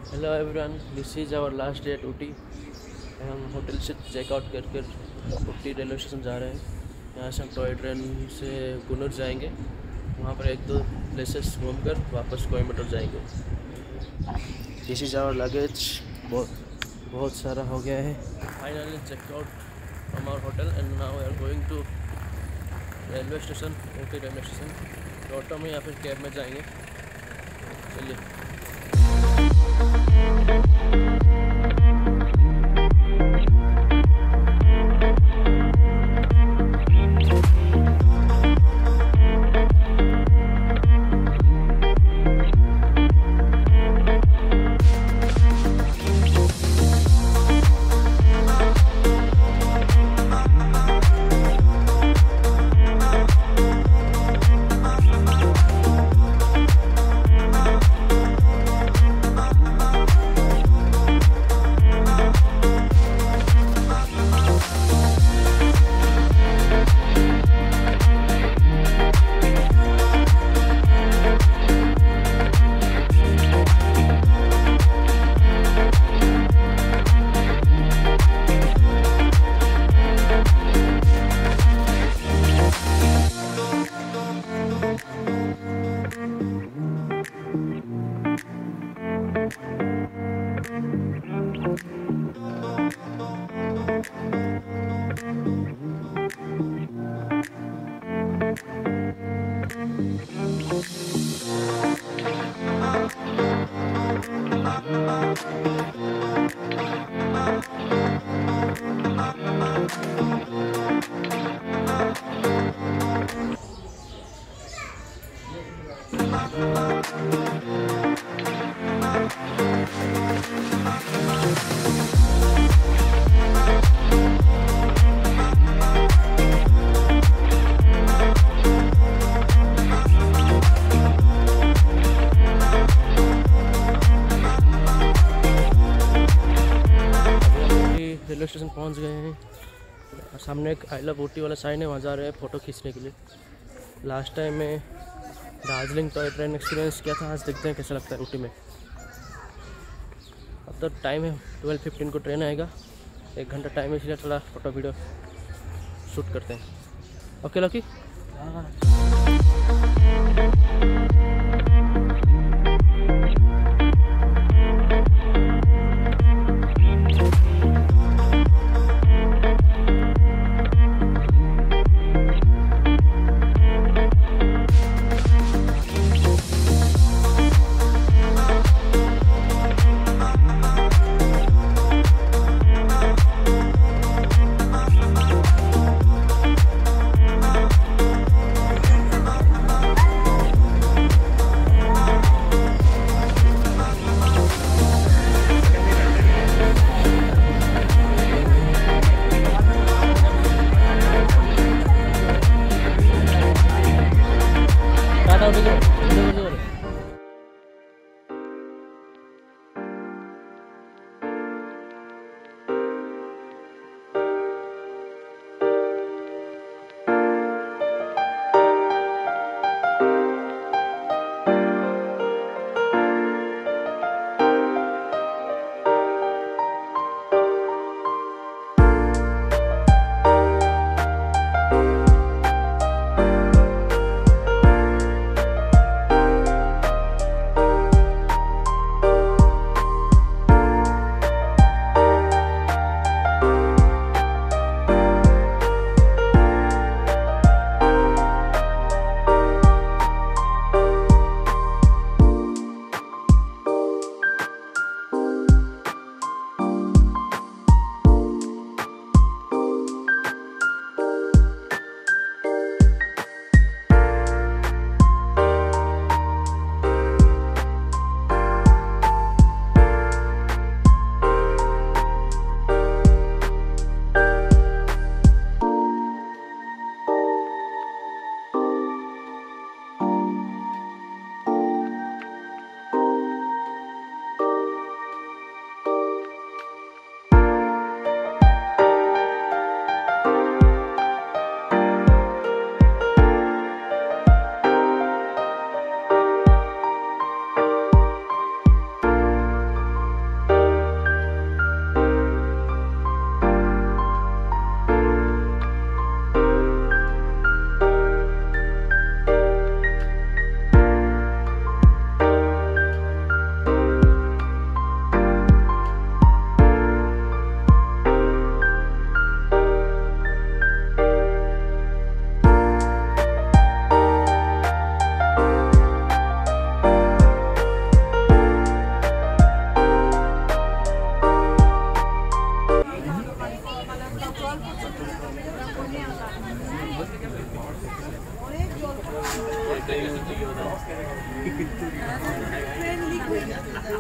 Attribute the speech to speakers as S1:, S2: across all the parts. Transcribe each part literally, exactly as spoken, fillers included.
S1: Hello everyone, this is our last day at Ooty. हम hotel से checkout कर कर ऊटी रेलवे स्टेशन जा रहे हैं। यहाँ से हम टॉय ट्रेन से कूनूर जाएंगे। वहाँ पर एक दो प्लेसेस घूमकर वापस कोयम्बटूर जाएंगे। This is our luggage. बहुत बहुत सारा हो गया है। Finally checkout from our hotel and now we are going to railway station, Ooty railway station. Auto में या फिर कैब में जाएंगे। चलिए। रेलवे स्टेशन पहुंच गए हैं। सामने एक आई लव ऊटी वाला साइन है, वहाँ जा रहे हैं फ़ोटो खींचने के लिए। लास्ट टाइम में दार्जिलिंग टॉय ट्रेन एक्सपीरियंस किया था। आज देखते हैं कैसा लगता है ऊटी में। अब तो टाइम है ट्वेल्व फिफ्टीन को ट्रेन आएगा। एक घंटा टाइम है, इसलिए थोड़ा फ़ोटो वीडियो शूट करते हैं। Okay lucky.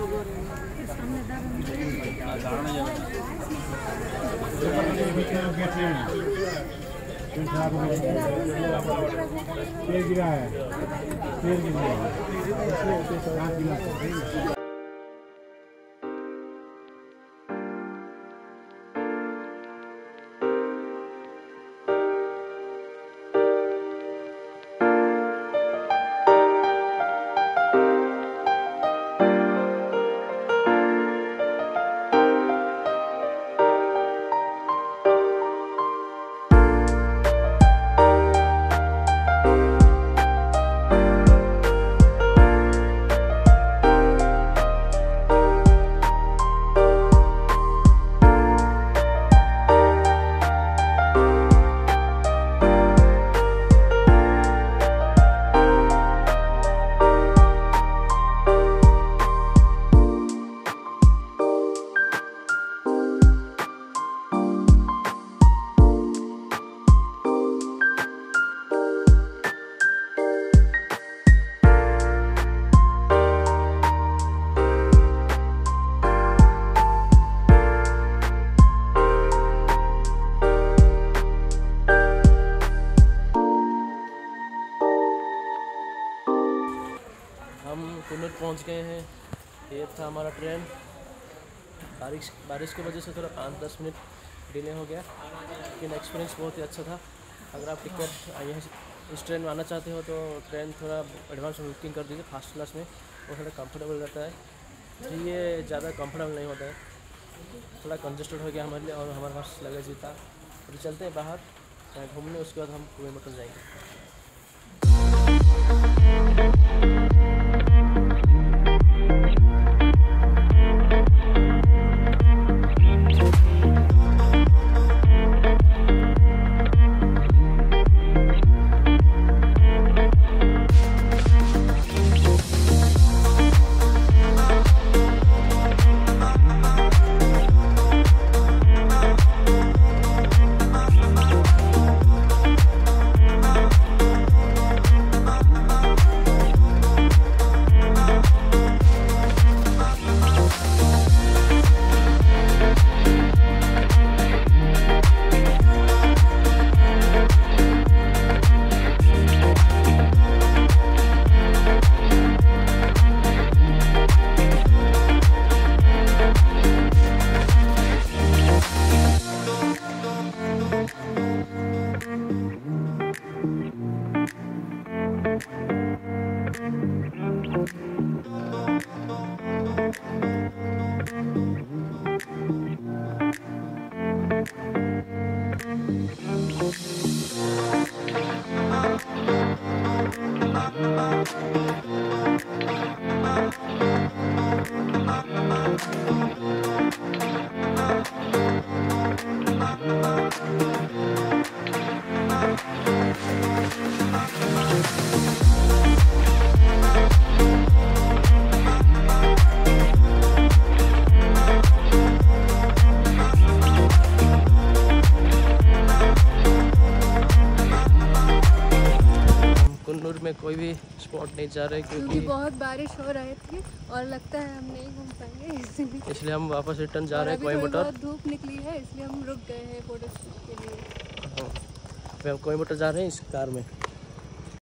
S1: हम कुन्नूर पहुंच गए हैं। ये था हमारा ट्रेन। बारिश बारिश की वजह से थोड़ा पाँच दस मिनट डिले हो गया, लेकिन एक्सपीरियंस बहुत ही अच्छा था। अगर आप टिकट यहाँ से इस ट्रेन में आना चाहते हो तो ट्रेन थोड़ा एडवांस में बुकिंग कर दीजिए फर्स्ट क्लास में, वो थोड़ा कंफर्टेबल रहता है। तो ये ज़्यादा कंफर्टेबल नहीं होता है, थोड़ा कंजस्टेड हो गया हमारे लिए और हमारे पास लगेज भी था। तो चलते हैं बाहर घूमने, उसके बाद हम कुएं मटन जाएंगे। कुन्नूर में कोई भी स्पॉट नहीं जा रहे क्योंकि,
S2: क्योंकि बहुत बारिश हो रही थी और लगता है हम नहीं घूम पाएंगे, इसलिए
S1: इसलिए हम वापस रिटर्न जा रहे हैं कोयम्बटूर।
S2: बहुत धूप निकली है इसलिए हम रुक गए हैं फोटो शूट के लिए।
S1: हाँ, हम कोयम्बटूर जा रहे हैं इस कार में।